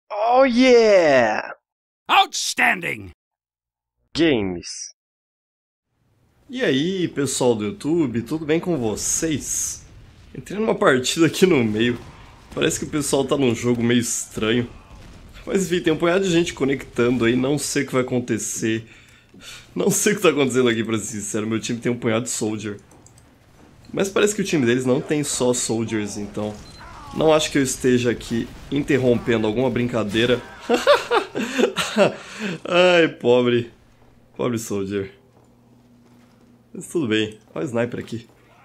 Oh yeah! Outstanding! Games. E aí, pessoal do YouTube, tudo bem com vocês? Entrei numa partida aqui no meio. Parece que o pessoal tá num jogo meio estranho. Mas enfim, tem um punhado de gente conectando aí, não sei o que vai acontecer. Não sei o que tá acontecendo aqui, pra ser sincero. Meu time tem um punhado de soldier. Mas parece que o time deles não tem só soldiers, então não acho que eu esteja aqui interrompendo alguma brincadeira. Ai, pobre. Pobre soldier. Mas tudo bem. Olha o sniper aqui.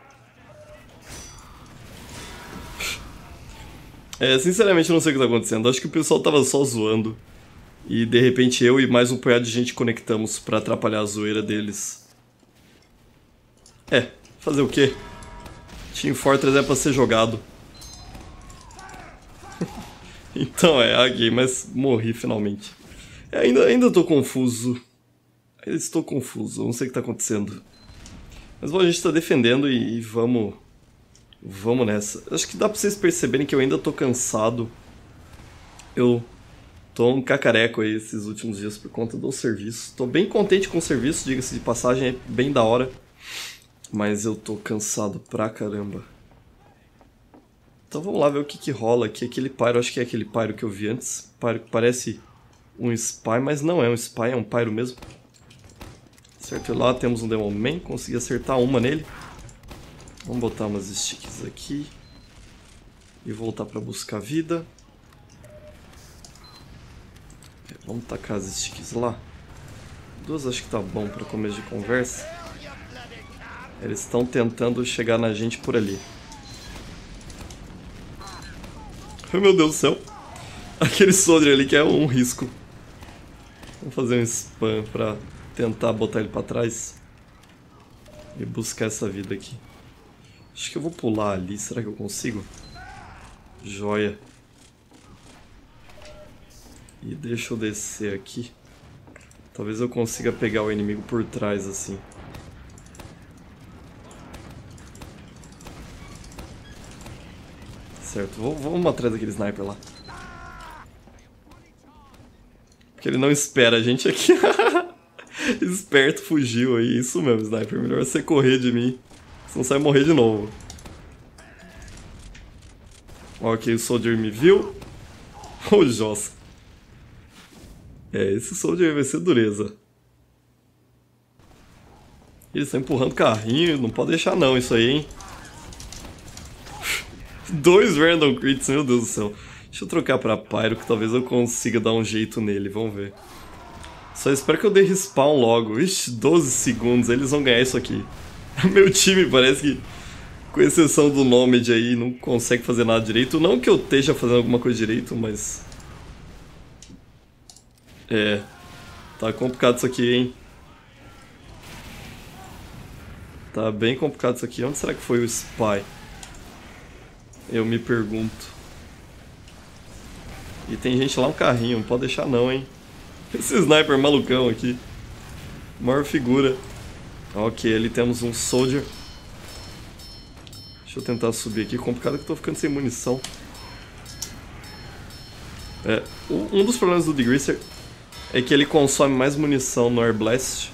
Sinceramente eu não sei o que tá acontecendo. Acho que o pessoal tava só zoando. E de repente eu e mais um punhado de gente conectamos pra atrapalhar a zoeira deles. Fazer o quê? Team Fortress é pra ser jogado. Então haguei, mas morri finalmente. Ainda tô confuso. Ainda estou confuso, não sei o que tá acontecendo. Mas bom, a gente tá defendendo e vamos nessa. Acho que dá pra vocês perceberem que eu ainda tô cansado. Eu tô um cacareco aí esses últimos dias por conta do serviço. Tô bem contente com o serviço, diga-se de passagem, é bem da hora. Mas eu tô cansado pra caramba. Então vamos lá ver o que rola aqui. Aquele pyro, acho que é aquele pyro que eu vi antes. Pyro que parece um spy, mas não é um spy, é um pyro mesmo. Certo, e lá temos um Demon Man, consegui acertar uma nele. Vamos botar umas sticks aqui. E voltar pra buscar vida. Vamos tacar as sticks lá. Duas acho que tá bom pra começo de conversa. Eles estão tentando chegar na gente por ali. Oh, meu Deus do céu. Aquele soldier ali que é um risco. Vamos fazer um spam pra tentar botar ele pra trás. E buscar essa vida aqui. Acho que eu vou pular ali. Será que eu consigo? Joia. E deixa eu descer aqui. Talvez eu consiga pegar o inimigo por trás assim. Certo, vamos atrás daquele sniper lá. Porque ele não espera a gente aqui. Esperto, fugiu aí. Isso mesmo, sniper. Melhor você correr de mim. Senão você vai morrer de novo. Ok, o soldier me viu. Ô, jossa. Esse soldier vai ser dureza. Eles estão empurrando carrinho. Não pode deixar não isso aí, hein. 2 random crits, meu Deus do céu. Deixa eu trocar pra Pyro, que talvez eu consiga dar um jeito nele, vamos ver. Só espero que eu dê respawn logo. Ixi, 12 segundos, eles vão ganhar isso aqui. Meu time parece que, com exceção do Nomad aí, não consegue fazer nada direito. Não que eu esteja fazendo alguma coisa direito, mas... tá complicado isso aqui, hein. Tá bem complicado isso aqui. Onde será que foi o Spy? Eu me pergunto. E tem gente lá no carrinho, não pode deixar não, hein. Esse sniper malucão aqui. Maior figura. Ok, ali temos um soldier. Deixa eu tentar subir aqui. Complicado que eu tô ficando sem munição. Um dos problemas do Degreaser é que ele consome mais munição no Air Blast.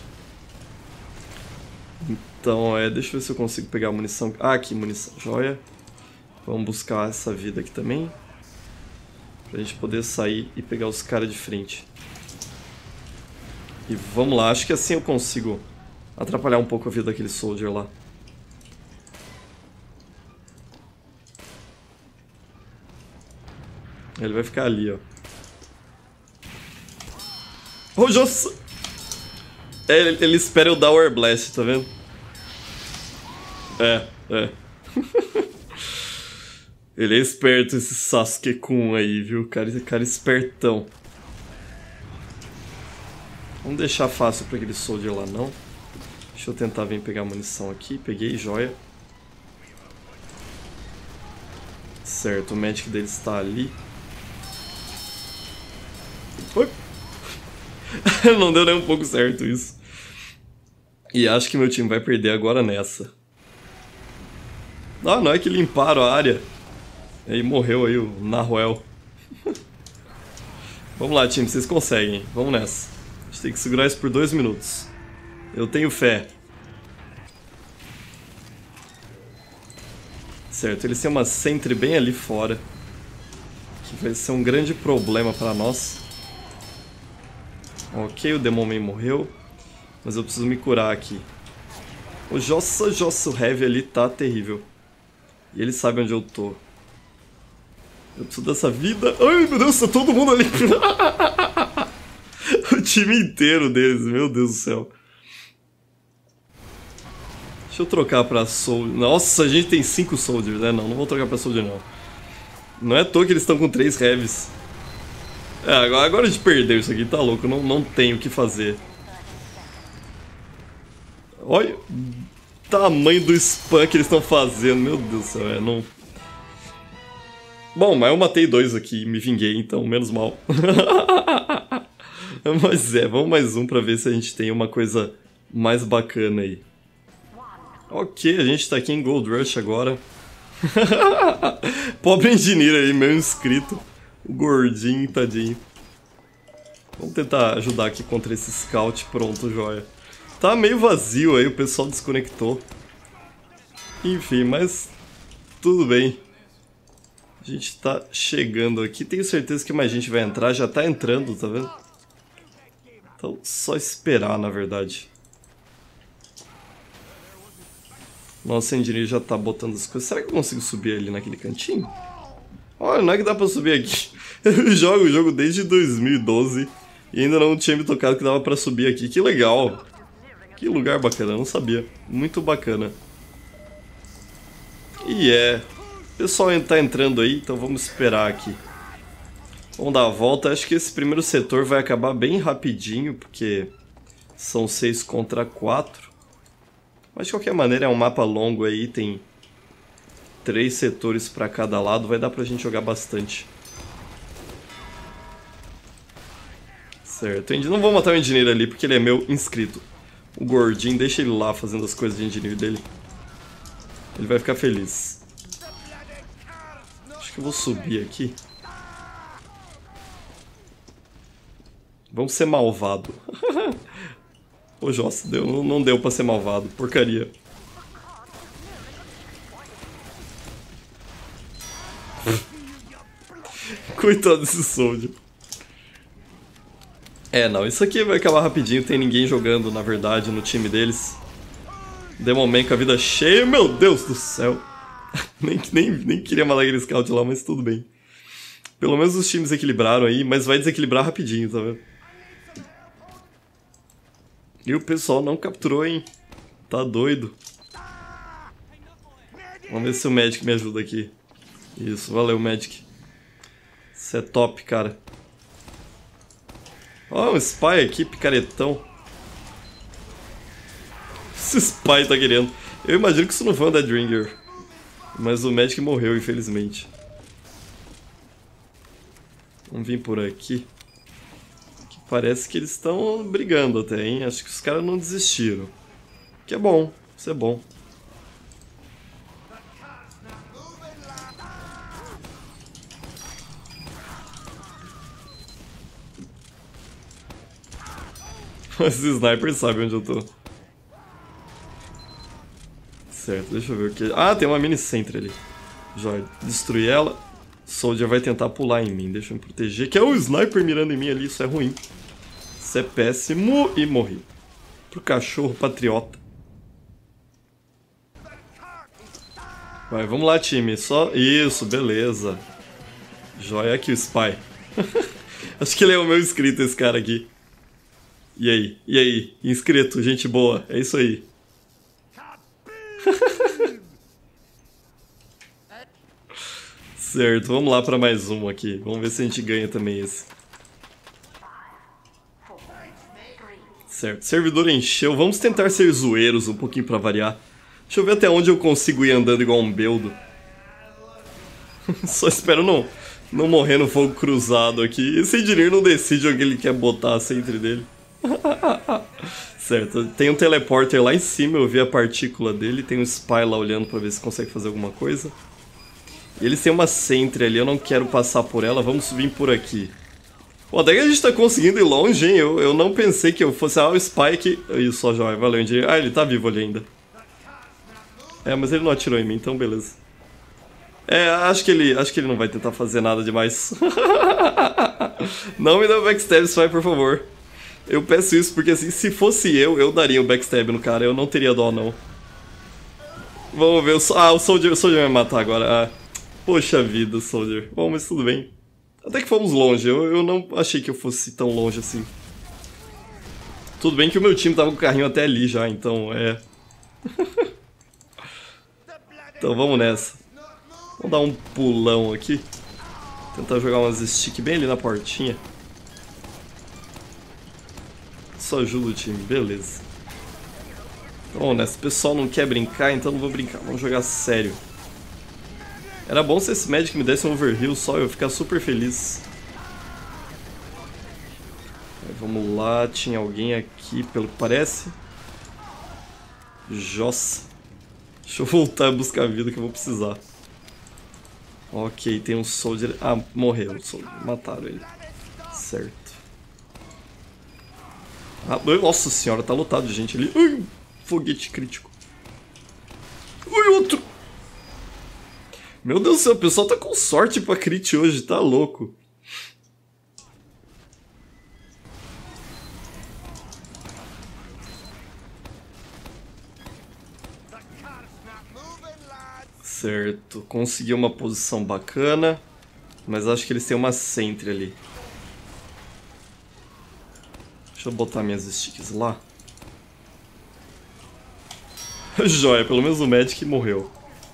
Então, deixa eu ver se eu consigo pegar a munição. Ah, aqui, munição. Joia. Vamos buscar essa vida aqui também. Pra gente poder sair e pegar os caras de frente. E vamos lá, acho que assim eu consigo atrapalhar um pouco a vida daquele soldier lá. Ele vai ficar ali, ó. Oh, nossa! Ele espera eu dar o Air Blast, tá vendo? Ele é esperto, esse Sasuke-kun aí, viu? Cara espertão. Vamos deixar fácil pra aquele soldier lá, não. Deixa eu tentar vir pegar a munição aqui. Peguei, joia. Certo, o magic dele está ali. Oi! Não deu nem um pouco certo isso. E acho que meu time vai perder agora nessa. Ah, não é que limparam a área. E aí morreu aí o Naruel. Vamos lá, time, vocês conseguem. Vamos nessa. A gente tem que segurar isso por 2 minutos. Eu tenho fé. Certo, eles têm uma sentry bem ali fora, que vai ser um grande problema pra nós. Ok, o Demonman morreu, mas eu preciso me curar aqui. O Jossa Heavy ali tá terrível. E ele sabe onde eu tô. Eu preciso dessa vida. Ai, meu Deus, tá todo mundo ali. O time inteiro deles, meu Deus do céu. Deixa eu trocar pra Soldier. Nossa, a gente tem 5 Soldiers, né? Não vou trocar pra Soldier, não. Não é à toa que eles estão com 3 Heavies. É, agora a gente perdeu isso aqui, tá louco. Não tem o que fazer. Olha o tamanho do spam que eles estão fazendo. Meu Deus do céu, não... Bom, mas eu matei 2 aqui e me vinguei, então menos mal. Mas vamos mais um pra ver se a gente tem uma coisa mais bacana aí. Ok, a gente tá aqui em Gold Rush agora. Pobre engineer aí, meu inscrito. O gordinho, tadinho. Vamos tentar ajudar aqui contra esse scout. Pronto, joia. Tá meio vazio aí, o pessoal desconectou. Enfim, mas tudo bem. A gente tá chegando aqui. Tenho certeza que mais gente vai entrar. Já tá entrando, tá vendo? Então, só esperar, na verdade. Nossa, o engineer já tá botando as coisas. Será que eu consigo subir ali naquele cantinho? Olha, não é que dá pra subir aqui. Eu jogo o jogo desde 2012 e ainda não tinha me tocado que dava pra subir aqui. Que legal. Que lugar bacana, eu não sabia. Muito bacana. E o pessoal tá entrando aí, então vamos esperar aqui. Vamos dar a volta. Acho que esse primeiro setor vai acabar bem rapidinho, porque são 6 contra 4. Mas de qualquer maneira é um mapa longo aí, tem 3 setores pra cada lado, vai dar pra gente jogar bastante. Certo, não vou matar o engineer ali porque ele é meu inscrito. O gordinho, deixa ele lá fazendo as coisas de engineer dele. Ele vai ficar feliz. Acho que eu vou subir aqui. Vamos ser malvado. Ô, Jossa, não deu pra ser malvado. Porcaria. Coitado desse Soldier. Não, isso aqui vai acabar rapidinho. Tem ninguém jogando, na verdade, no time deles. Demonman com a vida cheia. Meu Deus do céu. nem queria matar aquele scout lá, mas tudo bem. Pelo menos os times equilibraram aí, mas vai desequilibrar rapidinho, tá vendo? E o pessoal não capturou, hein? Tá doido. Vamos ver se o Magic me ajuda aqui. Isso, valeu, Magic. Isso é top, cara. Ó, um Spy aqui, picaretão. Esse Spy tá querendo. Eu imagino que isso não foi um Deathbringer. Mas o Magic morreu, infelizmente. Vamos vir por aqui. Parece que eles estão brigando até, hein? Acho que os caras não desistiram. Que é bom, isso é bom. Esse sniper sabe onde eu tô. Certo, deixa eu ver o que... Ah, tem uma mini sentry ali. Joia, destruir ela. Soldier vai tentar pular em mim, deixa eu me proteger. Que é o sniper mirando em mim ali, isso é ruim. Isso é péssimo e morri. Pro cachorro patriota. Vai, vamos lá, time. Só isso, beleza. Joia aqui o Spy. Acho que ele é o meu inscrito, esse cara aqui. E aí? E aí? Inscrito, gente boa. É isso aí. Certo, vamos lá pra mais um aqui. Vamos ver se a gente ganha também esse. Certo, servidor encheu. Vamos tentar ser zoeiros um pouquinho pra variar. Deixa eu ver até onde eu consigo ir andando igual um beldo. Só espero não morrer no fogo cruzado aqui. Esse engineer não decide onde ele quer botar a sentry dele. Certo, tem um teleporter lá em cima, eu vi a partícula dele. Tem um spy lá olhando pra ver se consegue fazer alguma coisa. E eles têm uma sentry ali, eu não quero passar por ela. Vamos vir por aqui. Pô, até que a gente tá conseguindo ir longe, hein? Eu não pensei que eu fosse... Ah, o Spike... Isso, ó, joia. Valeu, Indy. Ah, ele tá vivo ali ainda. É, mas ele não atirou em mim, então beleza. É, acho que ele não vai tentar fazer nada demais. Não me dá o backstab, Spy, por favor. Eu peço isso porque, assim, se fosse eu daria o backstab no cara. Eu não teria dó, não. Vamos ver. O Soldier vai me matar agora. Ah, poxa vida, Soldier. Bom, mas tudo bem. Até que fomos longe. Eu não achei que eu fosse tão longe assim. Tudo bem que o meu time tava com o carrinho até ali já, então é... Então vamos nessa. Vamos dar um pulão aqui. Tentar jogar umas stick bem ali na portinha. Só ajuda o time, beleza. Então vamos nessa. O pessoal não quer brincar, então não vou brincar. Vamos jogar sério. Era bom se esse Magic me desse um overheal só, eu ia ficar super feliz. Aí, vamos lá, tinha alguém aqui, pelo que parece. Jossa. Deixa eu voltar a buscar a vida que eu vou precisar. Ok, tem um Soldier... Ah, morreu o Soldier. Mataram ele. Certo. Ah, nossa senhora, tá lotado de gente ali. Ui, foguete crítico. Ui, outro. Meu Deus do céu, o pessoal tá com sorte pra crit hoje, tá louco. Certo, consegui uma posição bacana, mas acho que eles têm uma sentry ali. Deixa eu botar minhas sticks lá. Joia, pelo menos o Magic morreu.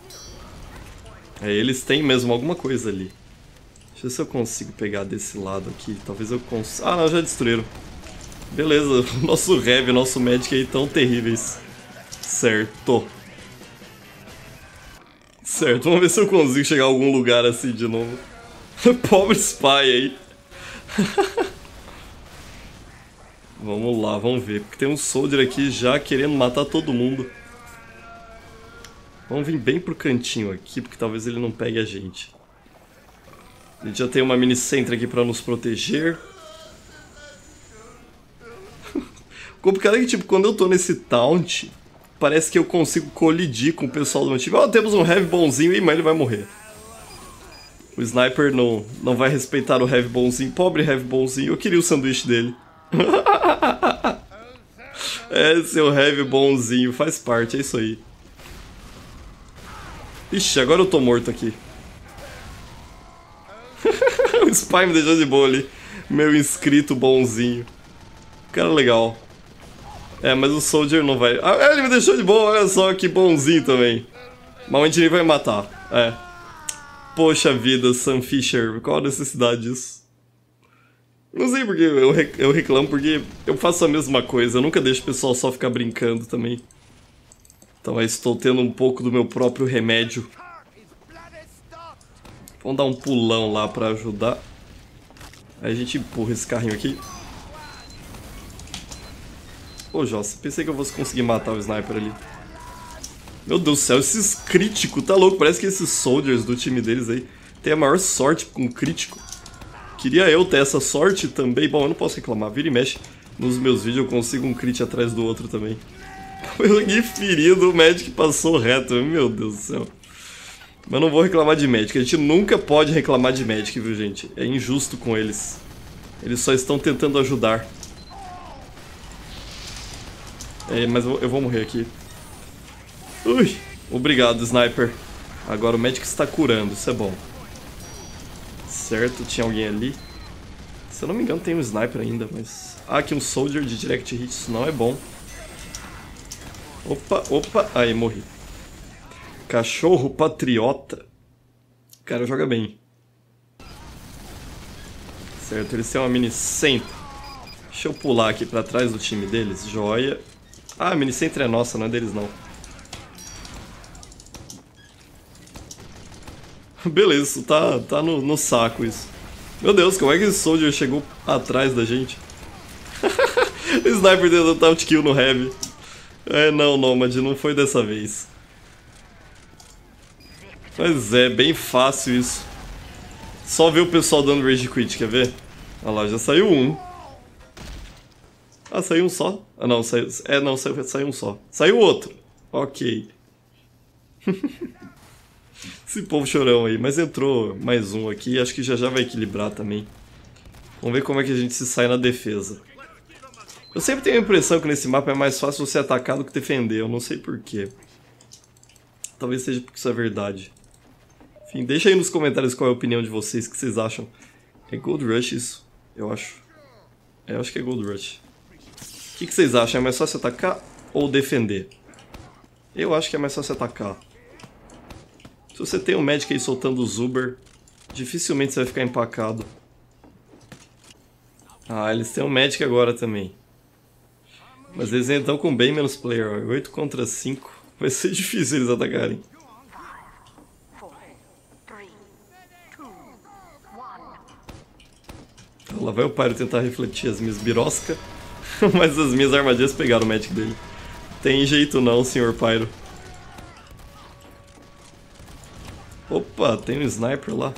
É, eles têm mesmo alguma coisa ali. Deixa eu ver se eu consigo pegar desse lado aqui. Talvez eu consiga... Ah, não, já destruíram. Beleza, o nosso Rev e o nosso Magic aí tão terríveis. Certo. Certo, vamos ver se eu consigo chegar a algum lugar assim de novo. Pobre Spy aí. Vamos lá, vamos ver. Porque tem um Soldier aqui já querendo matar todo mundo. Vamos vir bem pro cantinho aqui, porque talvez ele não pegue a gente. A gente já tem uma mini sentry aqui pra nos proteger. O complicado é que, tipo, quando eu tô nesse taunt, parece que eu consigo colidir com o pessoal do meu time. Ó, temos um Heavy bonzinho, mas ele vai morrer. O Sniper não vai respeitar o Heavy bonzinho. Pobre Heavy bonzinho, eu queria o sanduíche dele. É, seu Heavy bonzinho, faz parte, é isso aí. Ixi, agora eu tô morto aqui. O Spy me deixou de boa ali. Meu inscrito bonzinho. Cara legal. É, mas o Soldier não vai... Ah, ele me deixou de boa, olha só que bonzinho também. Mas o Engineer vai matar. É. Poxa vida, Sam Fisher, qual a necessidade disso? Não sei porque eu reclamo, porque eu faço a mesma coisa. Eu nunca deixo o pessoal só ficar brincando também. Então aí estou tendo um pouco do meu próprio remédio. Vamos dar um pulão lá pra ajudar. Aí a gente empurra esse carrinho aqui. Ô, Jossa, pensei que eu fosse conseguir matar o Sniper ali. Meu Deus do céu, esses críticos, tá louco? Parece que esses Soldiers do time deles aí tem a maior sorte com crítico. Queria eu ter essa sorte também. Bom, eu não posso reclamar, vira e mexe. Nos meus vídeos eu consigo um crit atrás do outro também. Eu aqui ferido, o Magic passou reto, meu Deus do céu. Mas não vou reclamar de Magic, a gente nunca pode reclamar de Magic, viu, gente? É injusto com eles. Eles só estão tentando ajudar. É, mas eu vou morrer aqui. Ui, obrigado, Sniper. Agora o Magic está curando, isso é bom. Certo, tinha alguém ali. Se eu não me engano tem um Sniper ainda, mas... Ah, aqui um Soldier de Direct Hit, isso não é bom. Opa, opa, aí morri. Cachorro patriota. O cara joga bem. Certo, eles têm uma mini sentry. Deixa eu pular aqui pra trás do time deles. Joia. Ah, a mini sentry é nossa, não é deles não. Beleza, isso tá no saco isso. Meu Deus, como é que esse Soldier chegou atrás da gente? O Sniper deu taunt kill no Heavy. É, não, Nomad, não foi dessa vez. Mas é, bem fácil isso. Só ver o pessoal dando Rage Quit, quer ver? Olha lá, já saiu um. Ah, saiu um só? Ah, não, saiu... É, não, saiu um só. Saiu outro. Ok. Esse povo chorão aí. Mas entrou mais um aqui. Acho que já vai equilibrar também. Vamos ver como é que a gente se sai na defesa. Eu sempre tenho a impressão que nesse mapa é mais fácil você atacar do que defender. Eu não sei porquê. Talvez seja porque isso é verdade. Enfim, deixa aí nos comentários qual é a opinião de vocês. O que vocês acham? É Gold Rush isso? Eu acho. Eu acho que é Gold Rush. O que vocês acham? É mais fácil atacar ou defender? Eu acho que é mais fácil atacar. Se você tem um Magic aí soltando o Zuber, dificilmente você vai ficar empacado. Ah, eles têm um Magic agora também. Mas eles estão com bem menos player. 8 contra 5. Vai ser difícil eles atacarem. Lá vai o Pyro tentar refletir as minhas biroscas. Mas as minhas armadilhas pegaram o Magic dele. Tem jeito não, Sr. Pyro. Opa, tem um Sniper lá.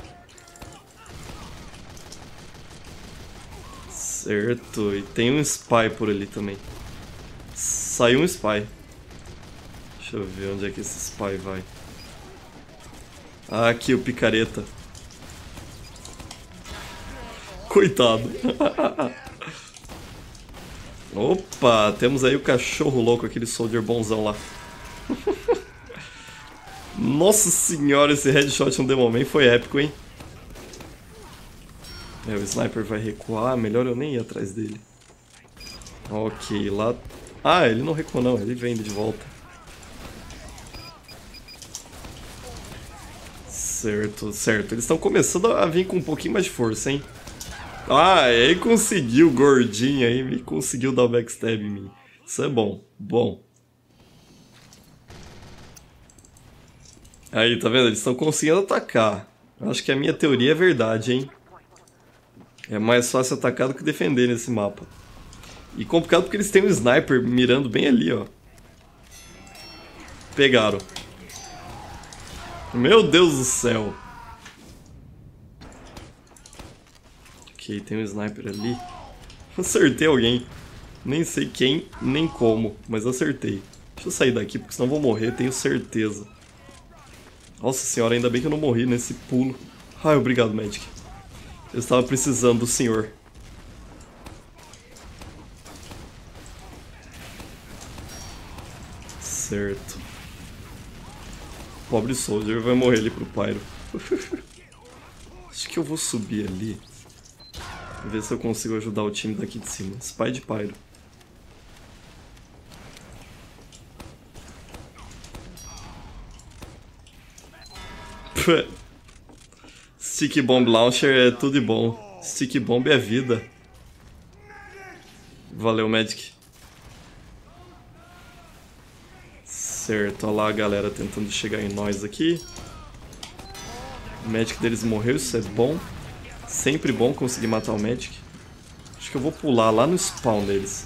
Certo, e tem um Spy por ali também. Saiu um Spy. Deixa eu ver onde é que esse Spy vai. Ah, aqui o picareta. Coitado. Opa, temos aí o cachorro louco, aquele soldier bonzão lá. Nossa senhora, esse headshot no Demoman foi épico, hein? É, o sniper vai recuar, melhor eu nem ir atrás dele. Ok, lá... Ah, ele não recuou não, ele vem de volta. Certo, certo. Eles estão começando a vir com um pouquinho mais de força, hein? Ah, aí conseguiu, gordinho aí, me conseguiu dar o backstab em mim. Isso é bom, bom. Aí, tá vendo? Eles estão conseguindo atacar. Acho que a minha teoria é verdade, hein? É mais fácil atacar do que defender nesse mapa. E complicado porque eles têm um sniper mirando bem ali, ó. Pegaram. Meu Deus do céu. Ok, tem um sniper ali. Acertei alguém. Nem sei quem, nem como, mas acertei. Deixa eu sair daqui, porque senão eu vou morrer, tenho certeza. Nossa senhora, ainda bem que eu não morri nesse pulo. Ai, obrigado, Magic. Eu estava precisando do senhor. Certo. Pobre Soldier vai morrer ali pro Pyro. Acho que eu vou subir ali. Ver se eu consigo ajudar o time daqui de cima. Spy de Pyro. Stick Bomb Launcher é tudo de bom. Stick Bomb é vida. Valeu, Magic. Certo, olha lá a galera tentando chegar em nós aqui. O Magic deles morreu, isso é bom. Sempre bom conseguir matar o Magic. Acho que eu vou pular lá no spawn deles.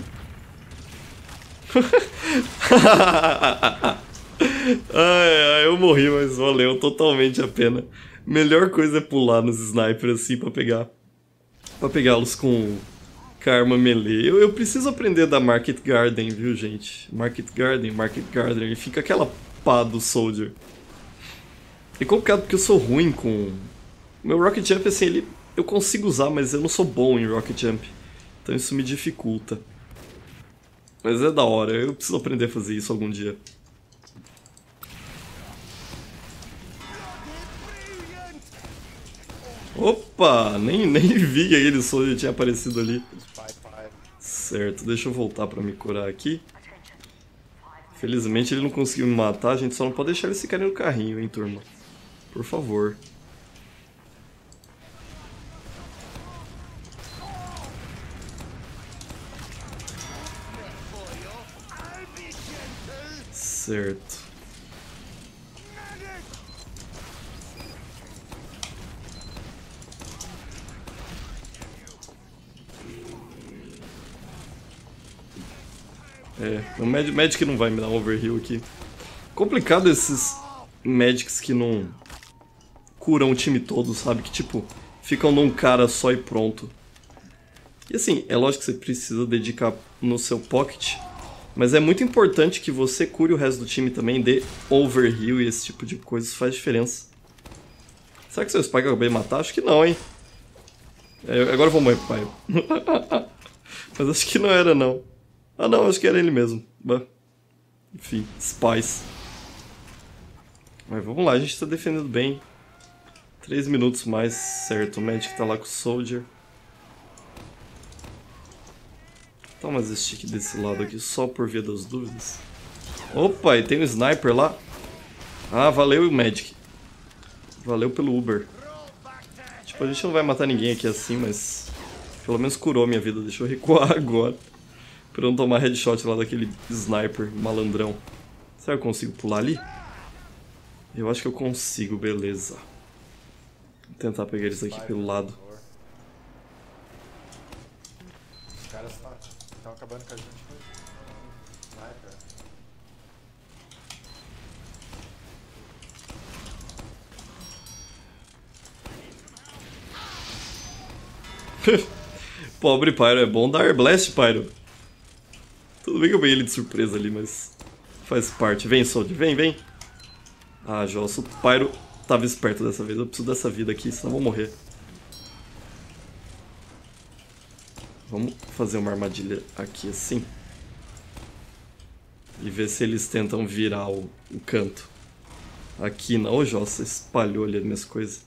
Ai, eu morri, mas valeu totalmente a pena. Melhor coisa é pular nos snipers assim pra pegá-los com arma melee. Eu preciso aprender da Market Garden, viu, gente? Market Garden, e fica aquela pá do Soldier. É complicado porque eu sou ruim com... Meu Rocket Jump, assim, eu consigo usar, mas eu não sou bom em Rocket Jump. Então isso me dificulta. Mas é da hora, eu preciso aprender a fazer isso algum dia. Opa, nem vi que aquele Soldier tinha aparecido ali. Certo, deixa eu voltar pra me curar aqui. Felizmente ele não conseguiu me matar, a gente só não pode deixar eles ficarem no carrinho, hein, turma. Por favor. Certo. É, o Magic não vai me dar um overheal aqui. Complicado esses Magics que não curam o time todo, sabe? Que tipo, ficam num cara só e pronto. E assim, é lógico que você precisa dedicar no seu pocket, mas é muito importante que você cure o resto do time também, dê overheal e esse tipo de coisa, isso faz diferença. Será que seu Spike eu acabei de matar? Acho que não, hein? Agora eu vou morrer pro pai. Mas acho que não era, não. Ah, não, acho que era ele mesmo. Enfim, Spies. Mas vamos lá, a gente tá defendendo bem. 3 minutos mais, certo. O Magic tá lá com o Soldier. Tá umas stick desse lado aqui, só por via das dúvidas. Opa, e tem um Sniper lá. Ah, valeu, Magic. Valeu pelo Uber. Tipo, a gente não vai matar ninguém aqui assim, mas... pelo menos curou minha vida. Deixa eu recuar agora. Pra não tomar headshot lá daquele Sniper malandrão. Será que eu consigo pular ali? Eu acho que eu consigo, beleza. Vou tentar pegar eles aqui pelo lado. Os caras estão acabando com a gente com sniper. Pobre Pyro, é bom dar Blast, Pyro. Tudo bem que eu peguei ele de surpresa ali, mas faz parte. Vem, Soldier, vem. Ah, Jossa, o Pyro tava esperto dessa vez. Eu preciso dessa vida aqui, senão eu vou morrer. Vamos fazer uma armadilha aqui assim. E ver se eles tentam virar o canto. Aqui não, ô Jossa, espalhou ali as minhas coisas.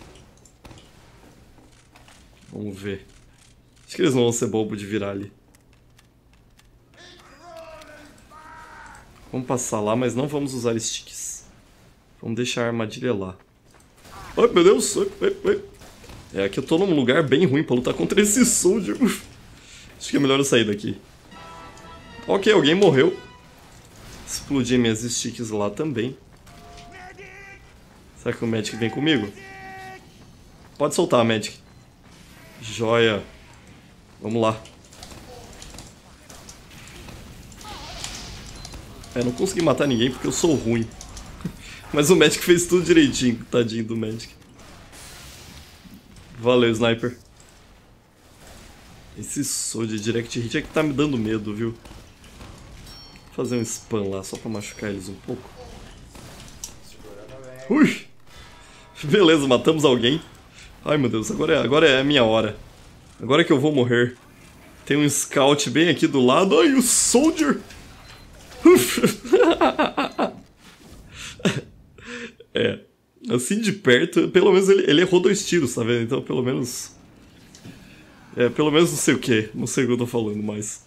Vamos ver. Acho que eles não vão ser bobo de virar ali. Vamos passar lá, mas não vamos usar sticks. Vamos deixar a armadilha lá. Ai, meu Deus! Ai. É, aqui eu tô num lugar bem ruim pra lutar contra esse Soldier. Acho que é melhor eu sair daqui. Ok, alguém morreu. Explodir minhas sticks lá também. Será que o Magic vem comigo? Pode soltar, Magic. Joia. Vamos lá. Não consegui matar ninguém porque eu sou ruim. Mas o Magic fez tudo direitinho, tadinho do Magic. Valeu, Sniper. Esse Soldier Direct Hit é que tá me dando medo, viu? Vou fazer um spam lá só pra machucar eles um pouco. Ui! Beleza, matamos alguém. Ai meu Deus, agora é a minha hora. Agora que eu vou morrer. Tem um Scout bem aqui do lado. Ai, o Soldier! É, assim de perto, pelo menos ele errou 2 tiros, tá vendo? Então pelo menos... pelo menos não sei o que, não sei o que eu tô falando mais.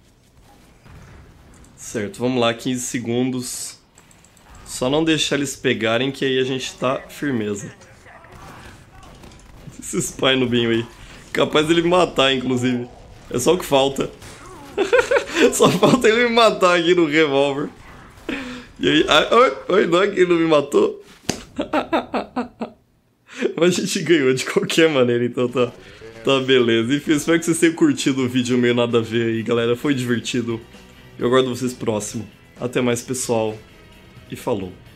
Certo, vamos lá, 15 segundos. Só não deixar eles pegarem que aí a gente tá firmeza. Esse Spy no binho aí. Capaz dele me matar, inclusive. É só o que falta. Só falta ele me matar aqui no revólver. E aí... Oi, não é que ele não me matou? Mas a gente ganhou de qualquer maneira, então tá beleza. Enfim, espero que vocês tenham curtido o vídeo meio nada a ver aí, galera. Foi divertido. Eu aguardo vocês próximo. Até mais, pessoal. E falou.